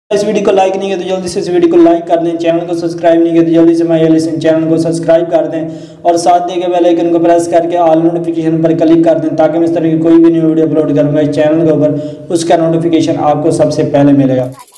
इस वीडियो को लाइक नहीं किया तो जल्दी से इस वीडियो को लाइक कर दें, चैनल को सब्सक्राइब नहीं किया तो जल्दी से माय लिसन चैनल को सब्सक्राइब कर दें और साथ देके बेल आइकन को प्रेस करके ऑल नोटिफिकेशन पर क्लिक कर दें ताकि मैं इस तरह की कोई भी न्यू वीडियो अपलोड करूंगा इस चैनल के ऊपर उसका नोटिफिकेशन आपको सबसे पहले मिलेगा।